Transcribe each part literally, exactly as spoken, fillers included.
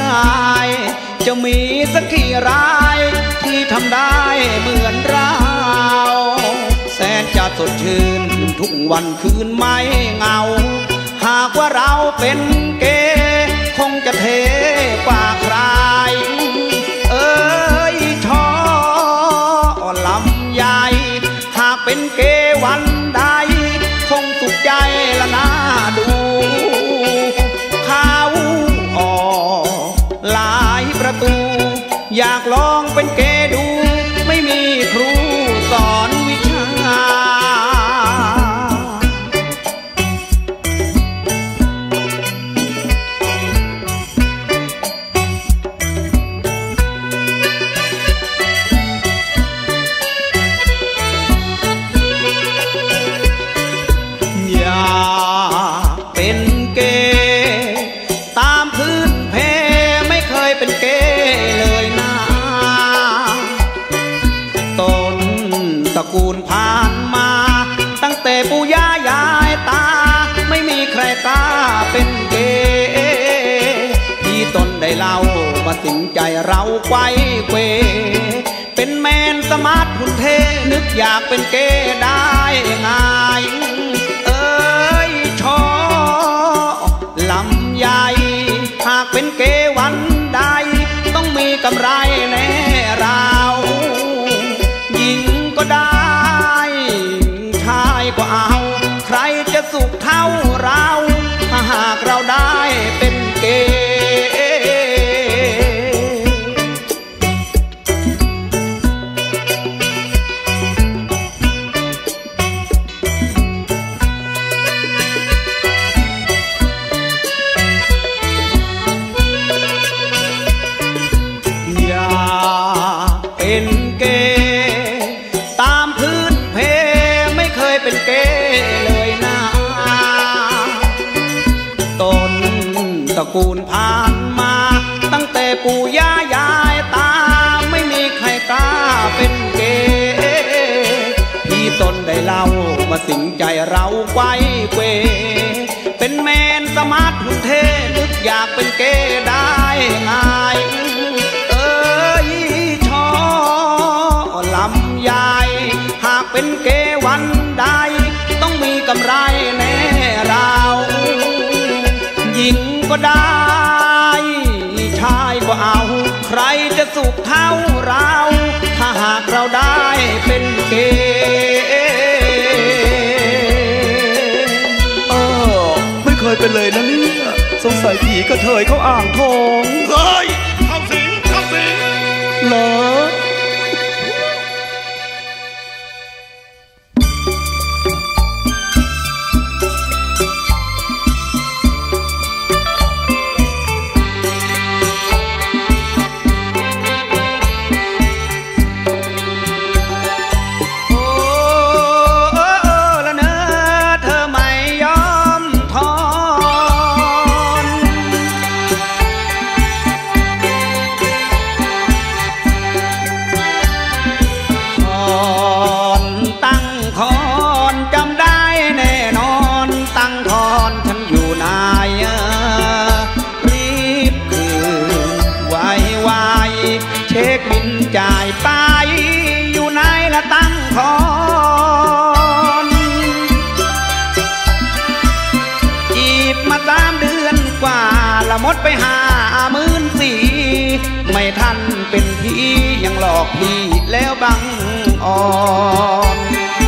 ายจะมีสักกี่รายที่ทำได้เหมือนเราแสนจะสดชื่นทุกวันคืนไม่เหงาหากว่าเราเป็นเกย์คงจะเท่กว่าใครเอ้ยชอลำใหญ่หากเป็นเกย์วันใดคงสุขใจละน่าดูเข้าออกหลายประตูอยากลองเป็นเกย์ดูไม่มีครูสอนวิชาอยากเป็นเกย์ตามพื้นเพไม่เคยเป็นเกย์เลยนะต้นตระกูลผ่านมาตั้งแต่ปู่ย่ายายตาไม่มีใครกล้าเป็นเกย์ที่ตนได้เล่ามาสิงใจเราไกวเกวเป็นแมนสมาร์ทหุ่นเทนึกอยากเป็นเกย์ได้ง่ายเอ้ยชอลำใหญ่หากเป็นเกย์วันใดต้องมีกำไรแน่เราหญิงก็ได้ชายก็เอาใครจะสุขเท่าเราถ้าหากเราได้เป็นเกย์เป็นเกย์ตามพื้นเพไม่เคยเป็นเกย์เลยนะต้นตระกูลผ่านมาตั้งแต่ปู่ย่ายายตาไม่มีใครกล้าเป็นเกย์ที่ตนได้เล่ามาสิงใจเราไกวเกวเป็นแมนสมาร์ทหุ่นเทนึกอยากเป็นเกย์ได้ง่ายลำใหญ่หากเป็นเกย์วันใดต้องมีกำไรแน่เราหญิงก็ได้ชายก็เอาใครจะสุขเท่าเราถ้าหากเราได้เป็นเกย์เออไม่เคยเป็นเลยนะเนี่ยสงสัยผีกระเทยเขาอ่างทองเฮ้ยเข้าสิงเข้าสิงเหรอจ่ายไปอยู่ไหนละตั้งคอนจีบมาสามเดือนกว่าละหมดไปห้าหมื่นสี่ไม่ทันเป็นพี่ยังหลอกพี่แล้วบังอ่อน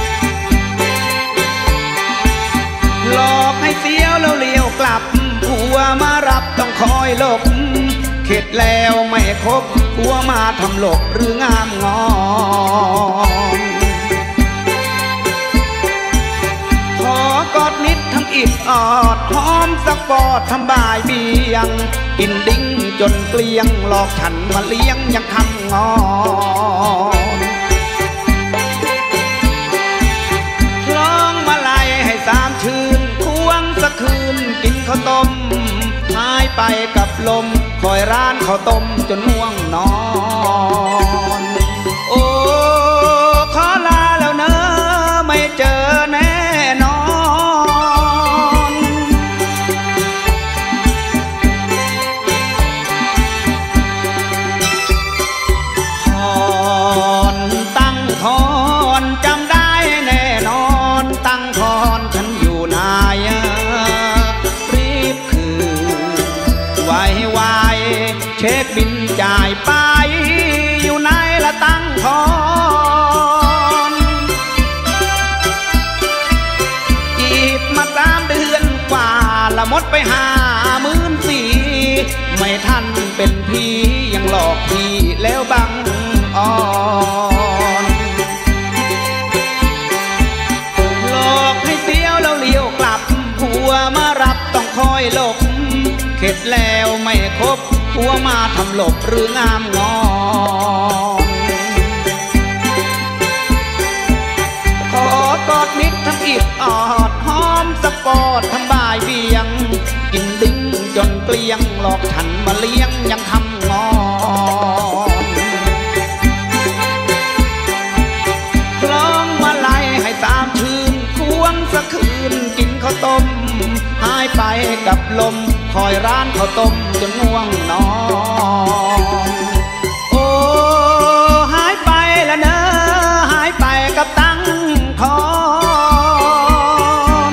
หลอกให้เสียวแล้วเลี้ยวกลับผัวมารับต้องคอยหลบเข็ดแล้วไม่คบผัวมาทำหลบหรืองามงอนขอกอดนิดทำอิดออดหอมสักกอดทำบ่ายเบียงกินดิ้งจนเกลี้ยงหลอกฉันมาเลี้ยงยังทำงอนคล้องมาลัยให้สามชื่นควงสักคืนกินข้าวต้มหายไปกับลมคอยร้านข้าวต้มจนง่วงนอนโอ้ขอลาแล้วเนอะไม่เจอแน่นอนเช็คบินจ่ายไปอยู่ไหนละตั้งทอนจีบมาสามเดือนกว่าละหมดไปห้าหมื่นสี่ไม่ทันเป็นพี่ยังหลอกพี่แล้วบังอ่อนหลอกให้เสียวแล้วเลี้ยวกลับผัวมารับต้องคอยหลบเข็ดแล้วไม่คบผัวมาทำหลบหรืองามงอนขอกอดนิดทั้งอิดออดหอมสปอดทั้งบ่ายเบียงกินดิ้งจนเกลี้ยงหลอกฉันมาเลี้ยงยังทำงอนคล้องมาไล่ให้ตามชื่นควงสักคืนกินข้าวต้มหายไปกับลมคอยร้านข้าวต้มจนง่วงนอนโอ้หายไปละเนอหายไปกับตั้งคอน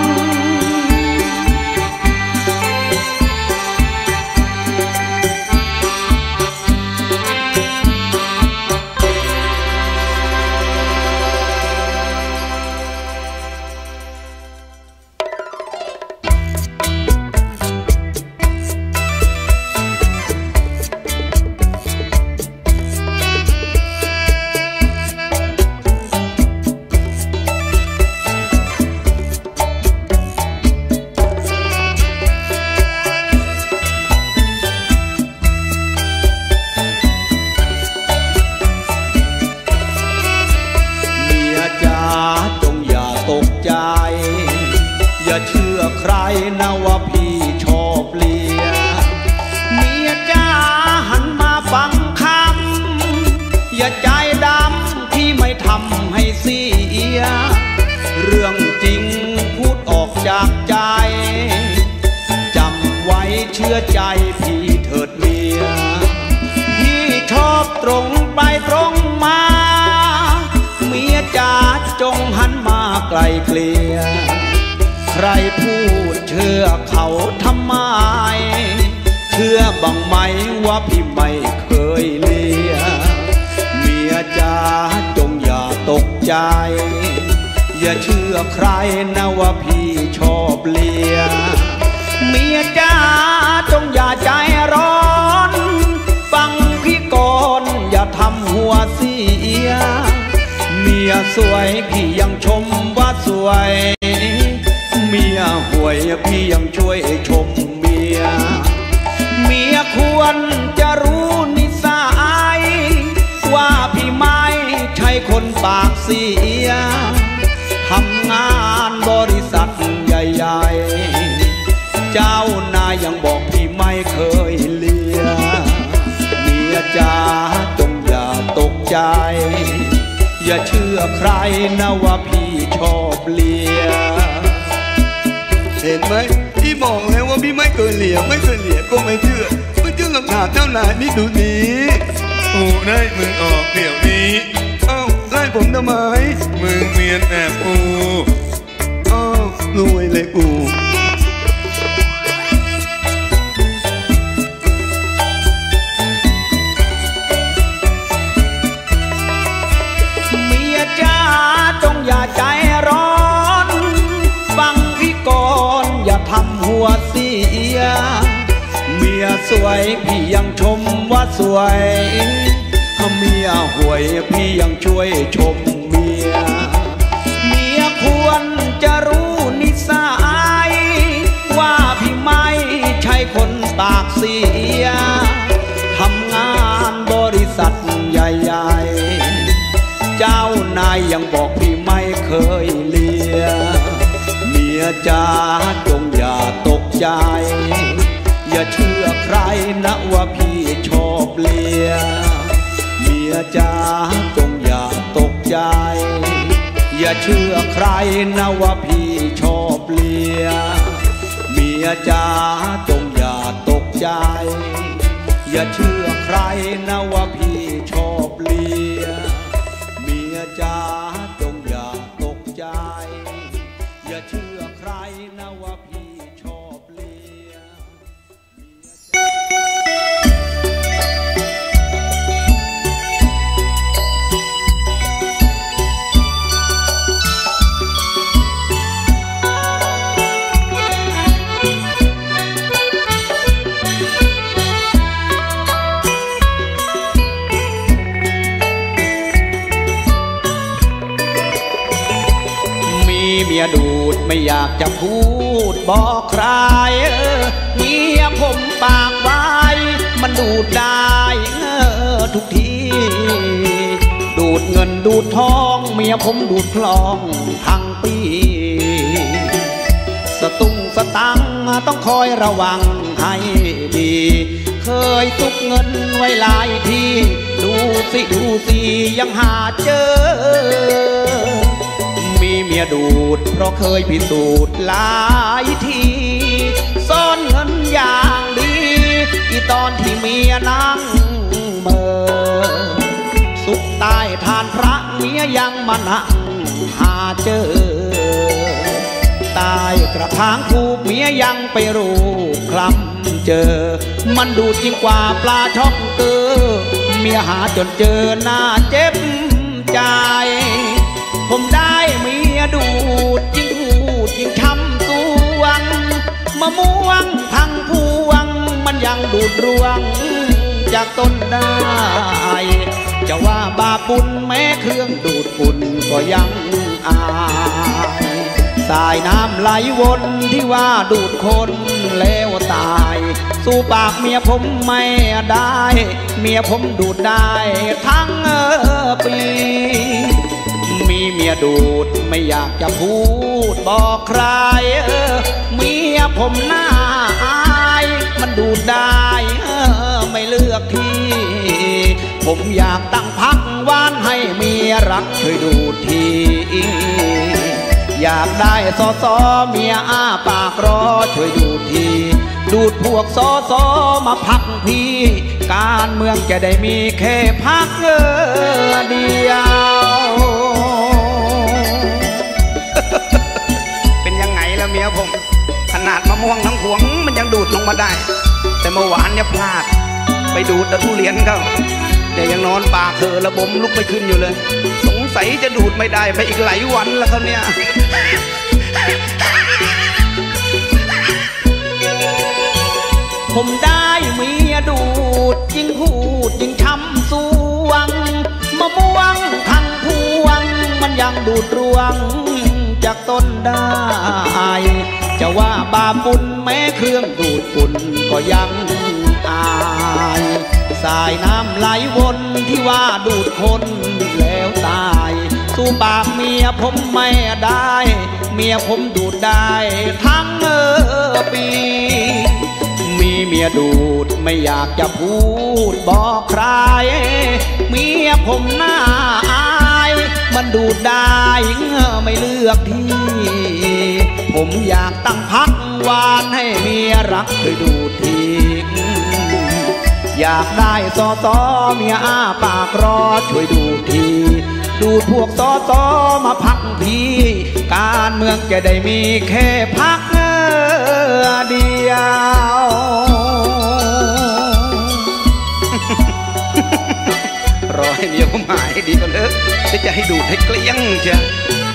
นะว่าพี่ชอบเลียเมียจ้าหันมาฟังคำอย่าใจดำที่ไม่ทำให้เสียเรื่องจริงพูดออกจากใจจำไว้เชื่อใจพี่เถิดเมียพี่ชอบตรงไปตรงมาเมียจ้าจงหันมาไกลเกลี่ยใครพูดเชื่อเขาทำไมเชื่อบ้างไหมว่าพี่ไม่เคยเลียเมียจ๋าจงอย่าตกใจอย่าเชื่อใครนะว่าพี่ชอบเลียเมียจ๋าจงอย่าใจร้อนฟังพี่ก่อนอย่าทำหัวเสียเมียสวยพี่ยังชมว่าสวยเมียห่วยพี่ยังช่วยชมเมียเมียควรจะรู้นิสัยว่าพี่ไม่ใช่คนปากเสียทำงานบริษัทใหญ่ๆเจ้านายยังบอกพี่ไม่เคยเลียเมียจ๋าจงอย่าตกใจอย่าเชื่อใครนะว่าพี่ชอบเลียเห็นไหมพี่บอกแล้วว่าพี่ไม่เคยเหลี่ยมไม่เคยเหลี่ยมก็ไม่เชื่อไม่เชื่อหลักฐานเจ้านายนี่ดูนี้กูได้มึงออกเดี๋ยวนี้เอ้าไล่ผมทำไมมึงเมียนแอบกูอ้าวรวยเลยกูเมียจ้าจงอย่าใจร้อนฟังพี่ก่อนอย่าทำหัวเสียเมียสวยพี่ยังชมว่าสวยเมียห่วยพี่ยังช่วยชมเมียเมียควรจะรู้นิสัยว่าพี่ไม่ใช่คนปากเสียทำงานบริษัทใหญ่ๆเจ้านายยังบอกพี่ไม่เคยเลียเมียจ๋าจงอย่าตกใจอย่าเชื่อใครนะว่าพี่ชอบเลียเมียจ๋าจงอย่าตกใจอย่าเชื่อใครนะว่าพี่ชอบเลียเมียจ๋าจงอย่าตกใจอย่าเชื่อใครนะว่าพี่ชอบเลียเมียจ๋าจงอย่าตกใจอย่าเชื่อใครนะว่าพี่ชอบเลียอยากจะพูดบอกใครเมียผมปากไว้มันดูดได้ทุกทีดูดเงินดูดทองเมียผมดูดคลองทั้งปีสตุ้งสตังต้องคอยระวังให้ดีเคยตุกเงินไว้หลายทีดูสิดูสิยังหาเจอมีเมียดูดเพราะเคยพิสูจน์หลายทีซ่อนเงินอย่างดีอีตอนที่เมียนั่งเมื่อสุขใต้ทานพระเมียยังมานั่งหาเจอตายกระถางถูกเมียยังไปรูปคลำเจอมันดูจริงกว่าปลาช่องเกอเมียหาจนเจอหน้าเจ็บใจผมได้เมียดูดยิ่งพูดยิ่งช้ำสวงมะม่วงทั้งพวงมันยังดูดรวงจากต้นได้จะว่าบาปุนแม้เครื่องดูดฝุ่นก็ยังอายสายน้ำไหลวนที่ว่าดูดคนแล้วตายสู้ปากเมียผมไม่ได้เมียผมดูดได้ทั้งปีมีเมียดูดไม่อยากจะพูดบอกใครเมียผมหน้าอายมันดูดได้ไม่เลือกที่ผมอยากตั้งพักวานให้เมียรักช่วยดูดทีอยากได้ซอซอเมียอ้าปากรอช่วยดูดทีดูดพวกซอซอมาพักพี่การเมืองจะได้มีแค่พักเดียวเป็นยังไงแล้วเมียผมขนาดมะม่วงทั้งพวงมันยังดูดลงมาได้แต่เมื่อวานเนี่ยพลาดไปดูดทุเรียนเขาแต่ยังนอนปากเธอระบมลุกไม่ขึ้นอยู่เลยสงสัยจะดูดไม่ได้ไปอีกหลายวันแล้วเขาเนี่ยผมได้เมียดูดยิ่งพูดยิ่งช้ำสวงมะม่วงทั้งพวงมันยังดูดรวงจากต้นได้จะว่าบาปุนแม้เครื่องดูดฝุ่นก็ยังอายสายน้ำไหลวนที่ว่าดูดคนแล้วตายสู้ปากเมียผมไม่ได้เมียผมดูดได้ทั้งปีมีเมียดูดไม่อยากจะพูดบอกใครเมียผมหน้าอายมันดูดได้ไม่เลือกที่ผมอยากตั้งพักวานให้เมียรักเคยดูดทีอยากได้ซอซอเมียอ้าปากรอช่วยดูทีดูพวกซอซอมาพักพี่การเมืองจะได้มีแค่พักเดียวรอให้เมียผมหายดีก่อนเถอะจะให้ดูดให้เกลี้ยงเชียว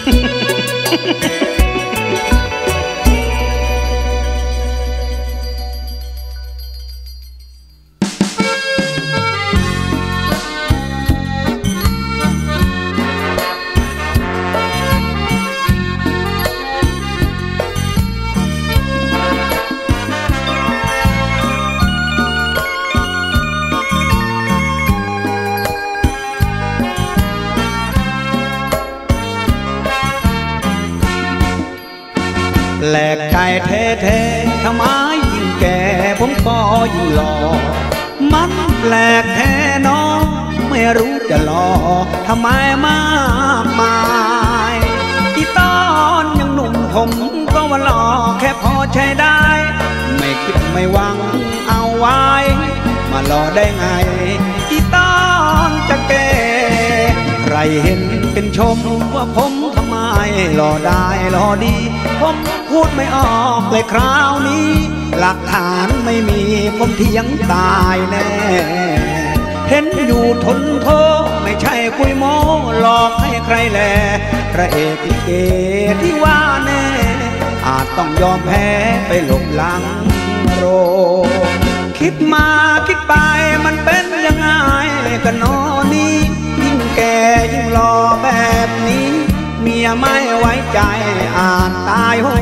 แหลกใจแท้ๆทำไมยิ่งแก่ผมก็ยิ่งหล่อมันแปลกแท้น้องไม่รู้จะหล่อทำไมมากมายที่ตอนยังหนุ่มผมก็ว่าหล่อแค่พอใช้ได้ไม่คิดไม่หวังเอาไว้มาหล่อได้ไงที่ตอนจะแก่ใครเห็นเป็นชมว่าผมทำไมหล่อได้หล่อดีผมพูดไม่ออกเลยคราวนี้หลักฐานไม่มีผมเถียงตายแน่เห็นอยู่ทนโทไม่ใช่คุยโม้หลอกให้ใครแลพระเอกลิเกที่ว่าแน่อาจต้องยอมแพ้ไปหลบหลังโรงคิดมาคิดไปมันเป็นยังไงกันนอนี้ยิ่งแก่ยิ่งหล่อแบบนี้เมียไม่ไว้ใจอ่านตาายโห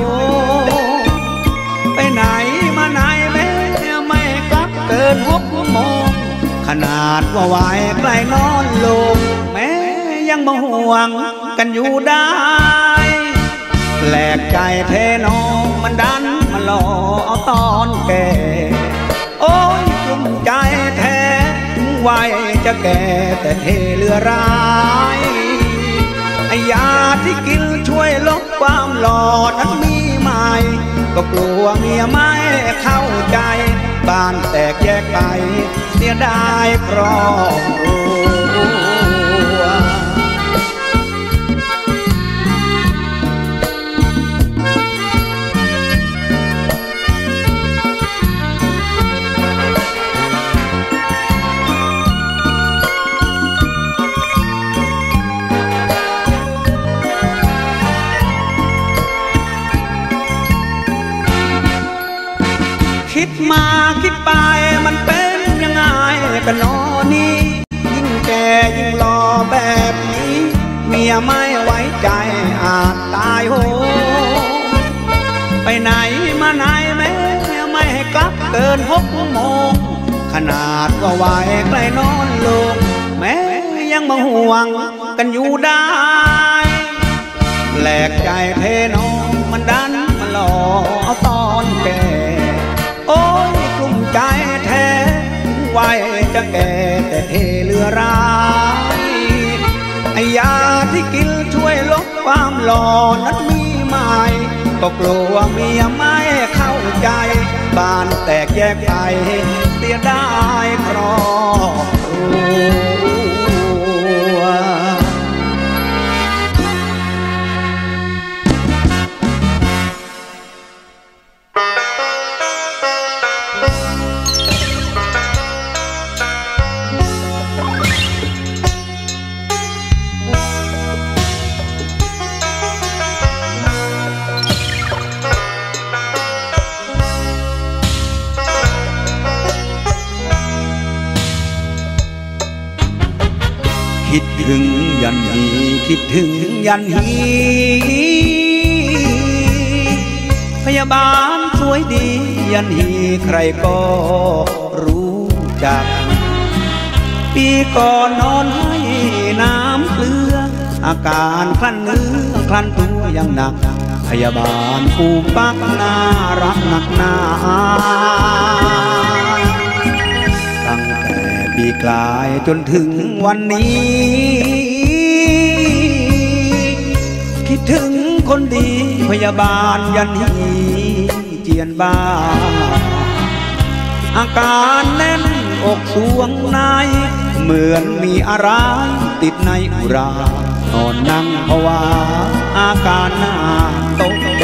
ไปไหนมาไหนแม่ไม่กลับเกินหกโมงขนาดว่าไหวใกล้นอนลงแม่ยังมาห่วงกันอยู่ได้แหลกใจเทน้องมันดันมาหล่อเอาตอนแก่โอ้ยกลุ้มใจแท้ถึงวัยจะแก่แต่เทเลือร้ายไอ้ยาที่กินช่วยลดความหล่อนั้นมีไหมก็กลัวเมียไม่เข้าใจบ้านแตกแยกไปเสียดายครอบครัวคิดมาคิดไปมันเป็นยังไงกันนอนี่ยิ่งแก่ยิ่งหล่อแบบนี้เมียไม่ไว้ใจอาจตายโหไปไหนมาไหนแม่ไม่ให้กลับเกินหกโมงขนาดว่าไหวใกล้นอนลงแม่ยังมาห่วงกันอยู่ได้แหลกใจเทน้องมันดันมาหล่อเอาตอนแก่โอ้ยกลุ้มใจแท้ไว้จะแก่แต่เทเลือร้ายไอ้ยาที่กินช่วยลดความหล่อนั้นมีไหมก็กลัวเมียไม่เข้าใจบ้านแตกแยกไปเสียดายครอบครัวคิดถึงยันฮีคิดถึงยันฮีพยาบาลสวยดียันฮีใครก็รู้จักปีก่อนนอนให้น้ำเกลืออาการคลั่นเนื้อคลั่นตัวยังหนักพยาบาลผู้ปักน่ารักหนักหนาตั้งแต่ปีกลายจนถึงวันนี้คิดถึงคนดีพยาบาลยันฮีเจียนบ้าอาการแน่นอกสวงในเหมือนมีอะไรติดในอุรานอนนั่งภาวะอาการน่าตกใจ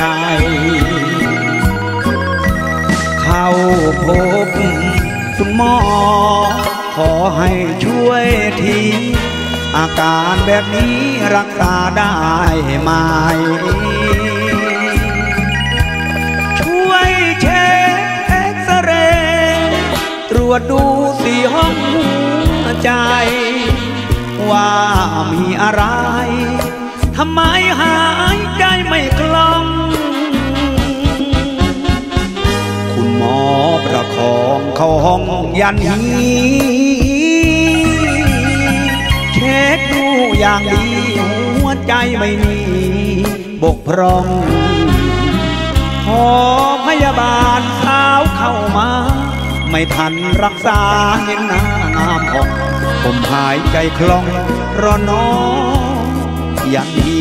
เข้าพบคุณหมอขอให้ช่วยทีอาการแบบนี้รักษาได้ไหมช่วยเช็คเอ็กซเรย์ตรวจดูสี่ห้องหัวใจว่ามีอะไรทำไมหายใจไม่คล่องคุณหมอประคองเข้าห้องยันฮีเช็คดูอย่างดีหัวใจไม่มีบกพร่องพอพยาบาลสาวเข้ามาไม่ทันรักษาเห็นหน้างามผ่องผมหายใจคล่องรอน้องยันฮี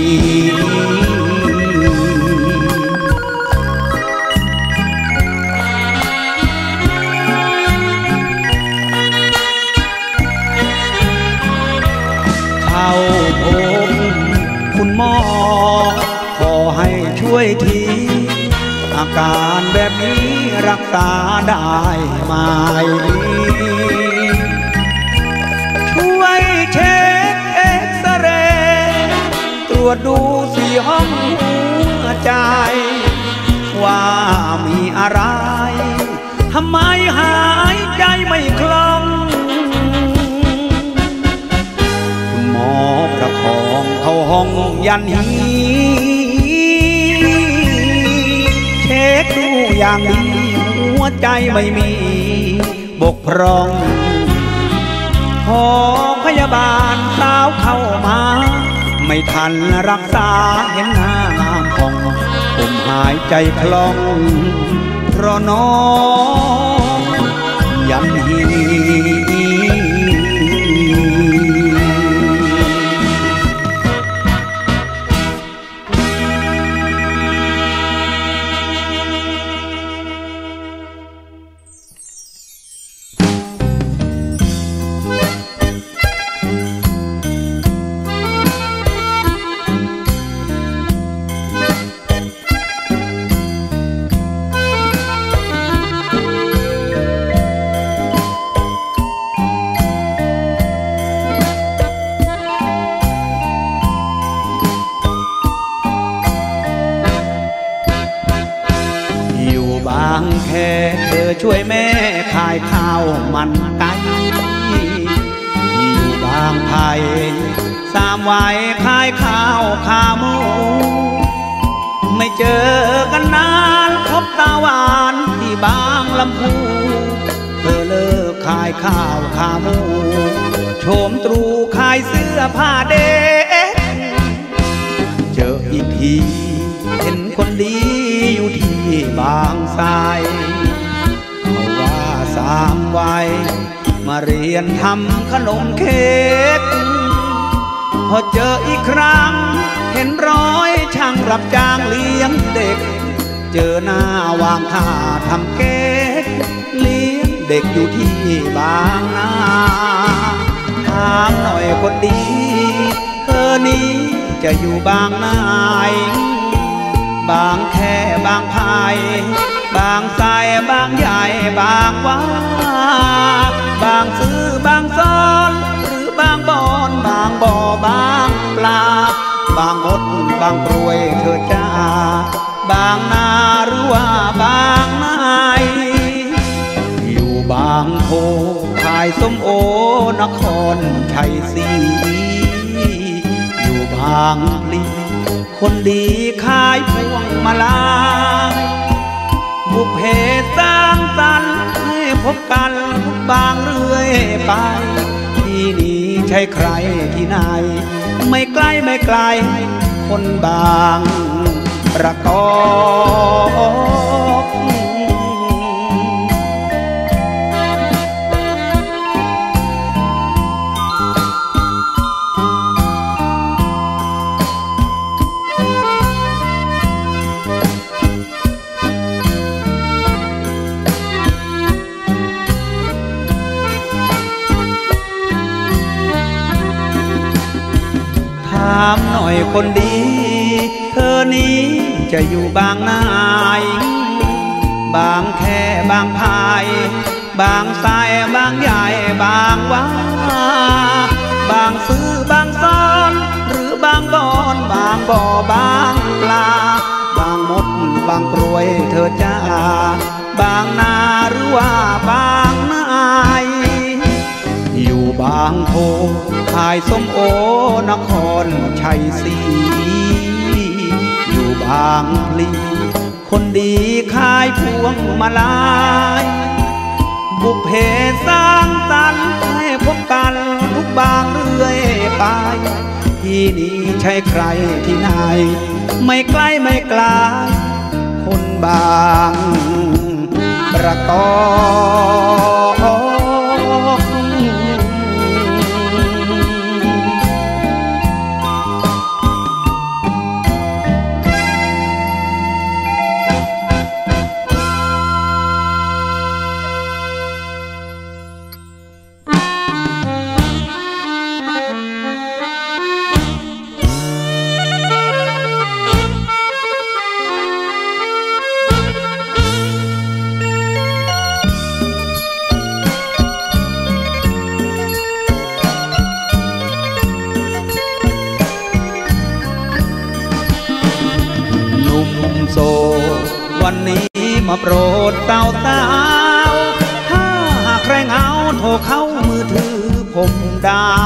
เข้าพบคุณหมอขอให้ช่วยทีอาการแบบนี้รักษาได้ไหมช่วยเช็คเอ็กซเรย์ตรวจดูสี่ห้องหัวใจว่ามีอะไรทำไมหายใจไม่คล่องคุณหมอประคองเข้าห้องยันฮีอย่างดีหัวใจไม่มีบกพร่องพอพยาบาลสาวเข้ามาไม่ทันรักษาเห็นหน้างามผ่องผมหายใจคล่องเพราะน้องยันฮีเธอช่วยแม่ขายข้าวมันไก่อยู่บางไผ่สามวัยขายข้าวขาหมูไม่เจอกันนานพบตาหวานที่บางลำพูเธอเลิกขายข้าวขาหมูโฉมตรูขายเสื้อผ้าเด็กเจออีกทีเห็นคนดีอยู่ที่บางทรายเขาว่าสามวัยมาเรียนทำขนมเค้กพอเจออีกครั้งเห็นร้อยช่างรับจ้างเลี้ยงเด็กเจอหน้าวางท่าทำเค้กเลี้ยงเด็กอยู่ที่บางนาถามหน่อยคนดีเธอนี้จะอยู่บางนาบางแค่บางพายบางทรายบางใหญ่บางว่าบางซื้อบางซ้อนหรือบางบอนบางบ่อบางปลาบางมดบางกรวยเธอจ้าบางนาหรือว่าบางนายอยู่บางโพขายส้มโอนครชัยศรีอยู่บางพลีคนดีขายพวงมาลาบุพเพสร้างสรรค์ให้พบกันบางเรื่อยไปที่นี่ใช่ใครที่ไหนไม่ไกลไม่ไกลคนบางประกอบถามหน่อยคนดีเธอนี้จะอยู่บางนายบางแค่บางพายบางทรายบางใหญ่บางว่าบางซื้อบางซ้อนหรือบางบอนบางบ่อบางปลาบางมดบางกรวยเธอจ้าบางนาหรือว่าบางนายอยู่บางโพขายส้มโอนครชัยศรีอยู่บางพลีคนดีขายพวงมาลายบุพเพสร้างสรรค์ให้พบกันทุกบางเรื่อยไปที่นี่ใช่ใครที่ไหนไม่ไกลไม่ไกลคนบางประกอบโซวันนี้มาโปรดเต่าสาวถ้าหากใครเหงาโทรเข้ามือถือผมได้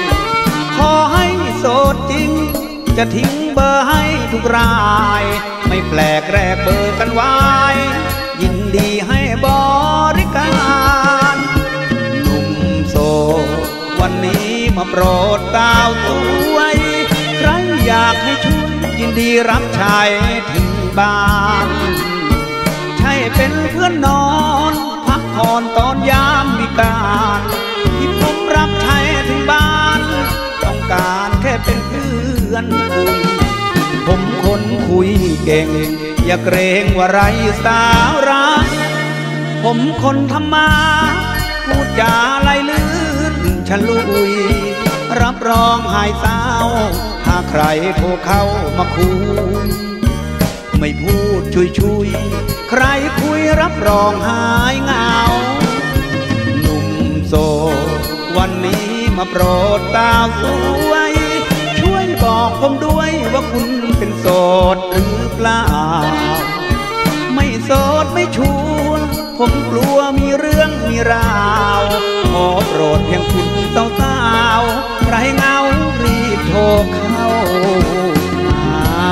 ขอให้โสดจริงจะทิ้งเบอร์ให้ทุกรายไม่ไม่แปลกแรกเบอร์กันไว้ยินดีให้บริการหนุ่มโสดวันนี้มาโปรดสาวสวยใครอยากให้ช่วยยินดีรับใช้ถึงบ้านใช่เป็นเพื่อนนอนพักผ่อนตอนยามวิกาลที่ผมรับใช้ถึงบ้านต้องการแค่เป็นเพื่อนคุยผมคนคุยเก่งอย่าเกรงว่าไรสาระผมคนธรรมะพูดจาไหลลื่นฉลุยรับรองหายเศร้าถ้าใครโทรเข้ามาคุยไม่พูดชุยชุยใครคุยรับรองหายเหงาหนุ่มโสดวันนี้มาโปรดสาวสวยช่วยบอกผมด้วยว่าคุณเป็นโสดหรือเปล่าไม่โสดไม่ชัวร์ผมกลัวมีเรื่องมีราวขอโปรดเพียงคุณสาวสาวใครเหงารีบโทรเข้ามา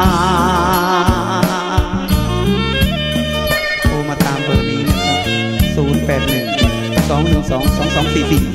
โทรมาตามเบอร์นี้นะครับศูนย์ แปด หนึ่ง สอง หนึ่ง สอง สอง สอง สี่ สี่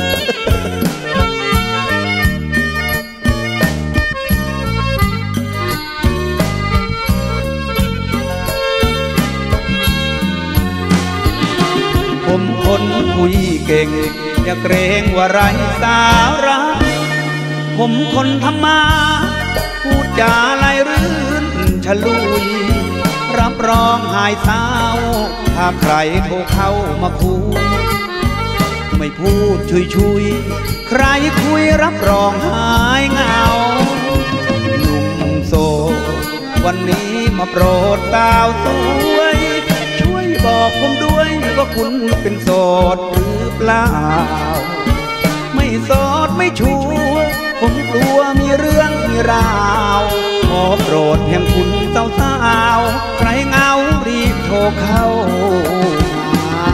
ผมคนคุยเก่งอย่าเกรงว่าไรสาระผมคนธรรมะพูดจาไหลรื่นฉลุยรับรองหายเศร้าถ้าใครโทรเข้ามาคุยไม่พูดชุยชุยใครคุยรับรองหายเหงาหนุ่มโสดวันนี้มาโปรดสาวสวยบอกผมด้วยว่าคุณเป็นโสดหรือเปล่าไม่โสดไม่ชัวร์ผมกลัวมีเรื่องมีราวขอโปรดเพียงคุณสาวสาวใครเหงารีบโทรเข้ามา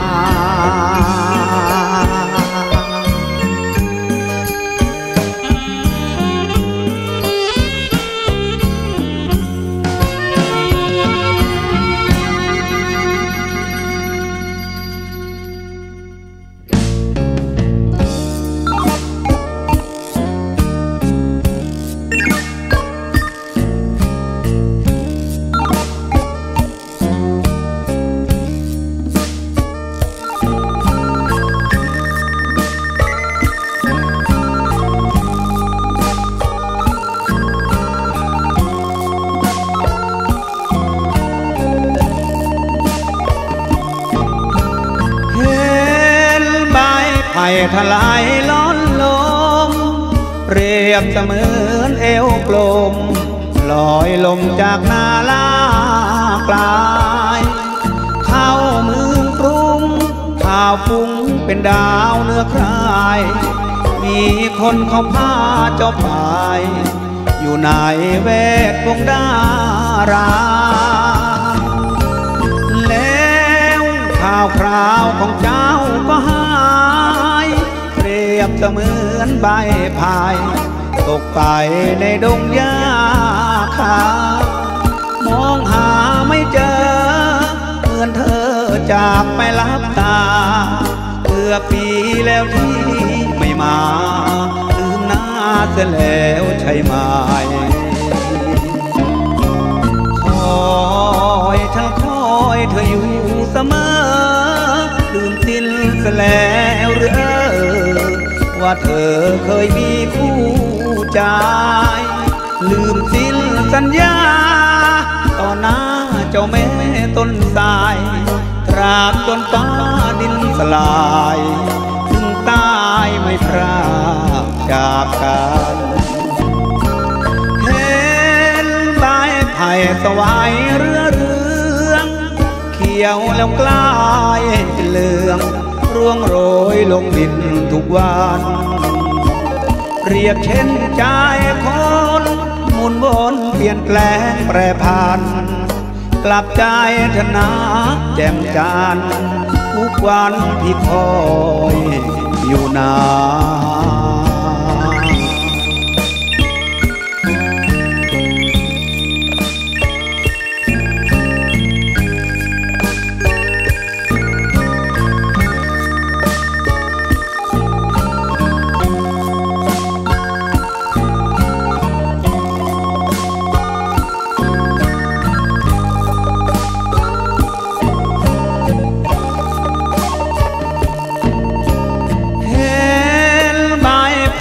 ไผ่ทลายล้อนลมเปรียบเสมือนเอวกลมลอยลมจากนาลากลายเข้าเมืองกรุงข่าวฟุ้งเป็นดาวเนื้อคลายมีคนเขาพาเจ้าไปอยู่ในแวดวงดาราแล้วข่าวคราวของเจ้าก็หายเปรียบเสมือนใบพายตกไปในดงหญ้าคามองหาไม่เจอเหมือนเธอจากไปลับตาเกือบปีแล้วที่ไม่มาลืมหน้าเสียแล้วใช่ไหมคอยฉันคอยเธออยู่เสมอลืมสิ้นเสียแล้วหรือว่าเธอเคยมีคู่ใจลืมสิ้นสัญญาต่อหน้าเจ้าแม่ต้นสายตราบจนฟ้าดินสลายถึงตายไม่พรากจากกันเห็นใบไผ่สวายเรือเรื่องเขียวแล้วกลายเป็นเหลืองร่วงโรยลงดินทุกวันเปรียบเช่นใจคนหมุนวนเปลี่ยนแปลงแปรผันกลับใจธนาแจ่มจันทร์ทุกวันพี่คอยอยู่นาน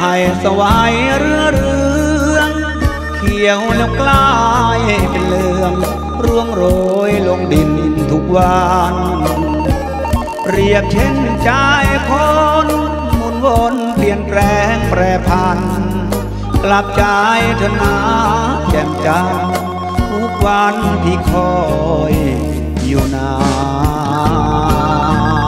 ผ่สวายเรือเรืองเขียวแล้วกลายเป็นเหลืองร่วงโรยลงดินทุกวันเปรียบเช่นใจคนหมุนวนเปลี่ยนแปลงแปรผันกลับใจเธอหนาแจ่มจ้าทุกวันที่คอยอยู่นาน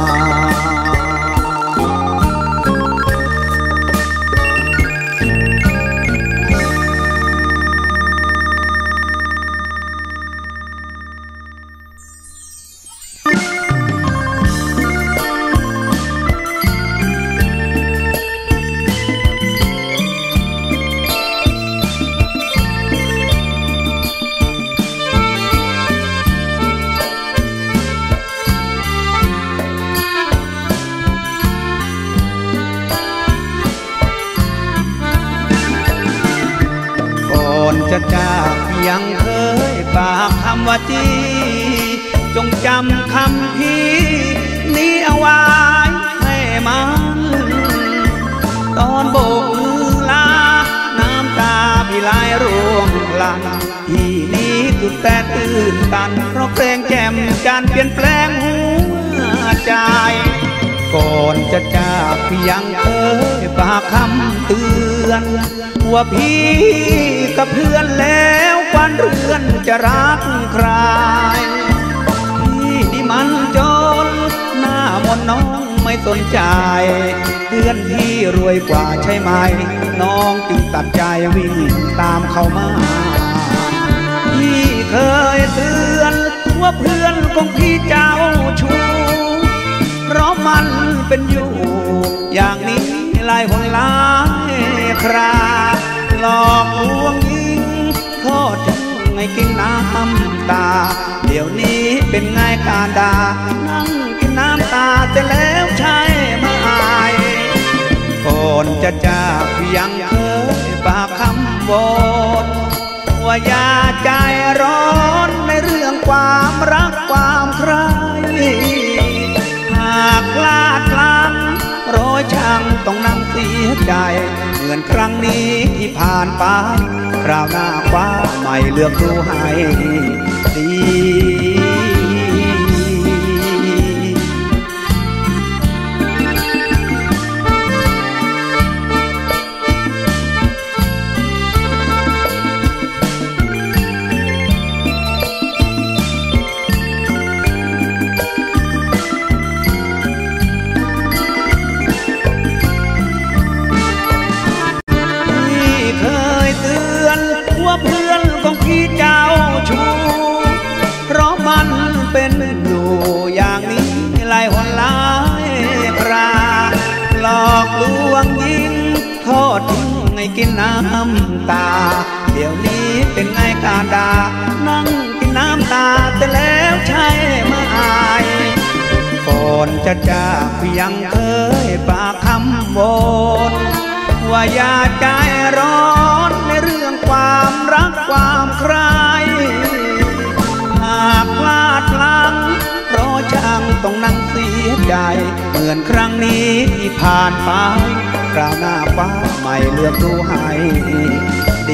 จะจากยังเคยฝากคำว่าจีจงจำคำพี่นี้เอาไว้ให้มันตอนโบกมือลาน้ำตาพี่ไหลร่วงพลันที่นี้สุดแต่ตื่นตันเพราะเพลงแจ่มจันเปลี่ยนแปลงหัวใจก่อนจะจากพี่ยังเคยฝากคำเตือนว่าพี่กับเพื่อนแล้ววันเรือนจะรักใครพี่นี่มันจนหน้ามนน้องไม่สนใจเพื่อนพี่รวยกว่าใช่ไหมน้องจึงตัดใจวิ่งตามเขามาพี่เคยเตือนว่าเพื่อนของพี่เจ้าชู้เพราะมันเป็นอยู่อย่างนี้หลายคนหลายคราหลอกลวงยิงทอดทิ้งให้กินน้ำตาเดี๋ยวนี้เป็นไงการด่านั่งกินน้ำตาแต่แล้วใช่ไหมก่อนจะจากยังเคยฝากคำวอนว่าอย่าใจร้อนในเรื่องความรักความใคร่หากพลาดพลั้งร้อยช่างต้องนั่งเสียใจเหมือนครั้งนี้ที่ผ่านไปคราวหน้าฟ้าไม่เลือกดูให้ดีเพื่อนของพี่เจ้าชู้เพราะมันเป็นอยู่อย่างนี้หลายหนหลายคราหลอกลวงยิงทอดทิ้งให้กินน้ำตาเดี๋ยวนี้เป็นไงการด่านั่งกินน้ำตาแต่แล้วใช่ไหมก่อนจะจากพี่ยังเคยฝากคำวอนว่าอย่าใจร้อนในเรื่องความรักความใคร่หากพลาดพลั้งเพราะช่างต้องนั่งเสียใจเหมือนครั้งนี้ที่ผ่านไปคราวหน้าฟ้าไม่เลือกดูให้ดี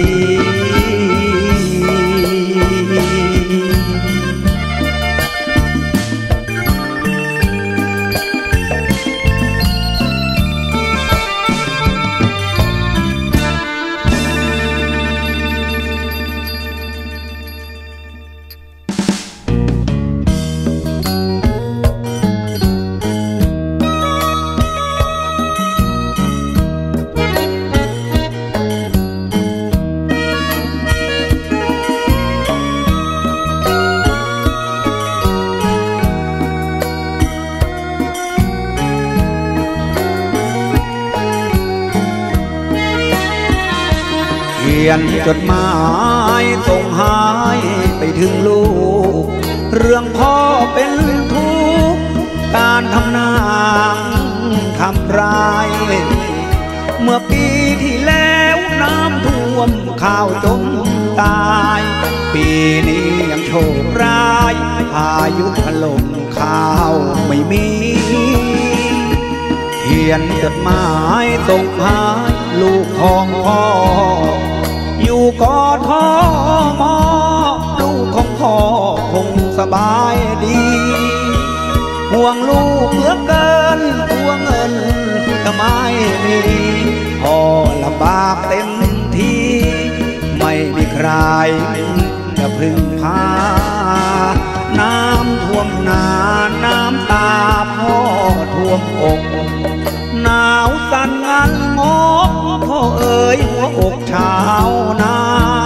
ขียนจดหมายส่งหายไปถึงลูกเรื่องพ่อเป็นทุกข์การทำนาทำร้ายเมื่อปีที่แล้วน้ำท่วมข้าวจมตายปีนี้ยังโชคร้ายพายุถล่มข้าวไม่มีฝเขียนจดหมายส่งหาลูกของพ่ออยู่กอทมลูกของพ่อคงสบายดีห่วงลูกเหลือเกินห่วงเงินก็ไม่มีพ่อลำบากเต็มทีไม่มีใครจะพึ่งพาน้ำท่วมนาน้ำตาพ่อท่วมอกหนาวสั่นงันงกพ่อเอ๋ยหัวอกชาวนา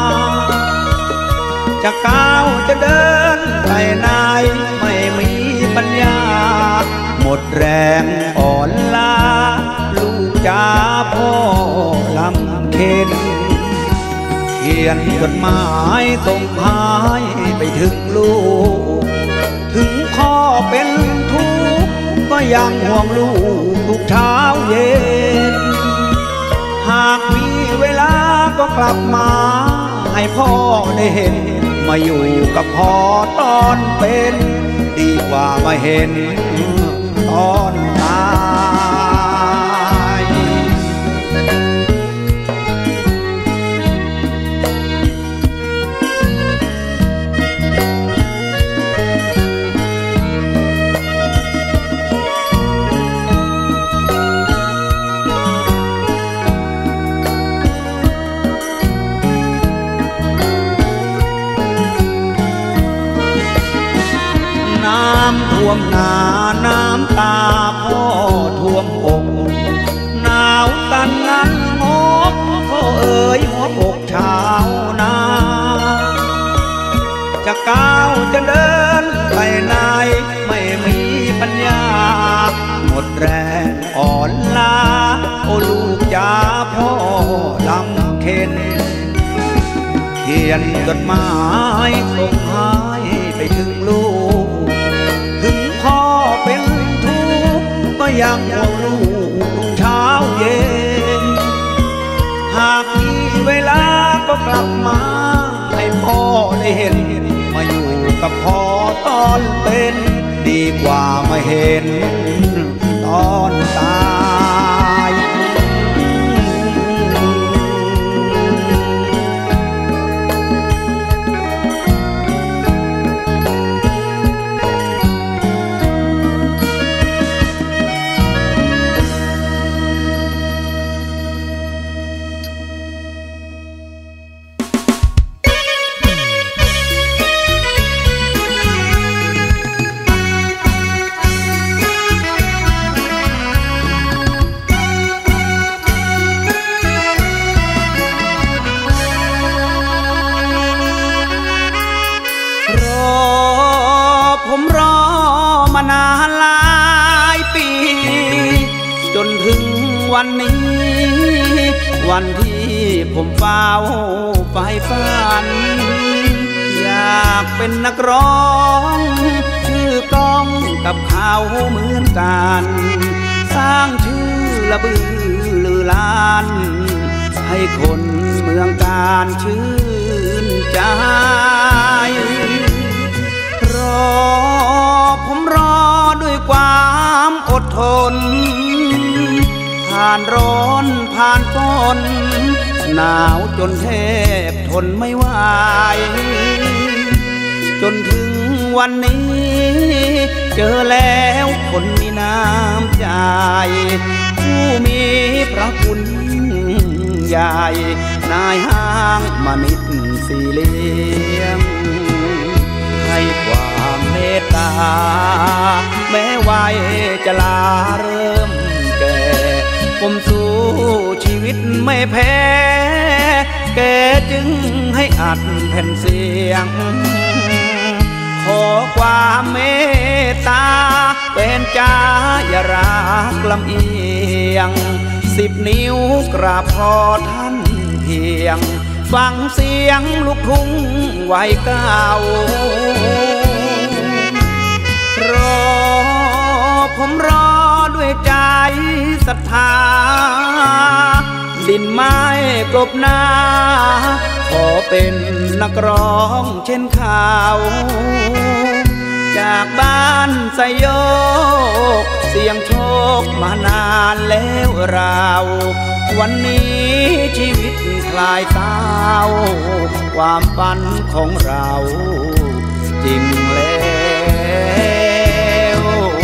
จะก้าวจะเดินไปไหนไม่มีปัญญาหมดแรงอ่อนล้าลูกจ้าพ่อลำเค็นเขียนจดหมายส่งหายไปถึงลูกถึงพ่อเป็นทุกข์ก็ยังห่วงลูกทุกเช้าเย็นหากมีเวลาก็กลับมาให้พ่อได้เห็นมาอยู่กับพ่อตอนเป็นดีกว่ามาเห็นตอนตายน้ำท่วมนาน้ำตาพ่อท่วมอกหนาวสั่นงันงกพ่อเอ๋ยหัวอกชาวนาจะก้าวจะเดินไปไหนไม่มีปัญญาหมดแรงอ่อนล้าโอ้ลูกจ้าพ่อลำเค็นเขียนจดหมายส่งหายไปถึงลูกถึงพ่อเป็นทุกข์ก็ยังห่วงลูกทุกเช้าเย็นหากมีเวลาก็กลับมาให้พ่อได้เห็นมาอยู่กับพ่อตอนเป็นดีกว่ามาเห็นตอนตายผมรอมานานหลายปีจนถึงวันนี้วันที่ผมเฝ้าใฝ่ฝันอยากเป็นนักร้องชื่อก้องกับเขาเหมือนกันสร้างชื่อระบือลือล้านให้คนเมืองการชื่นใจรอผมรอด้วยความอดทนผ่านร้อนผ่านฝนหนาวจนแทบทนไม่ไหวจนถึงวันนี้เจอแล้วคนมีน้ำใจผู้มีพระคุณใหญ่นายห้างมานิดสีเลี้ยงให้ความเมตตาแม้วัยจะลาเริ่มแก่ผมสู้ชีวิตไม่แพ้แกจึงให้อัดแผ่นเสียงขอความเมตตาเป็นจ้าอย่ารักลำเอียงสิบนิ้วกราบพอท่านเพียงฟังเสียงลูกทุ่งวัยเก่ารอผมรอด้วยใจศรัทธาดินไม้กลบหน้าขอเป็นนักร้องเช่นเขาจจากบ้านสยกเสียงโชคมานานแล้วราววันนี้ชีวิตคลายเศร้าความฝันของเราจริงแล้ว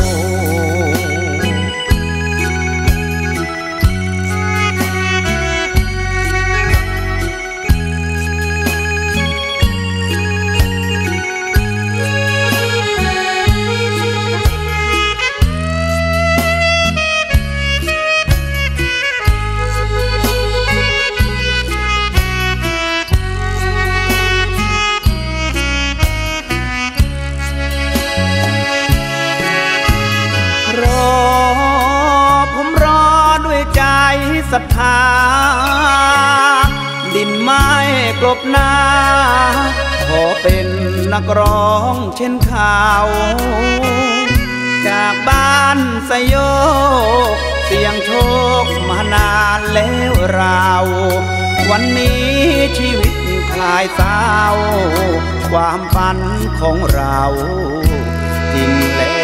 ศรัทธาดินไม้กลบหน้าขอเป็นนักร้องเช่นข่าวจากบ้านสยกเสียงโชคมานานแล้วราววันนี้ชีวิตคลายเศร้าความฝันของเราจริงแล้ว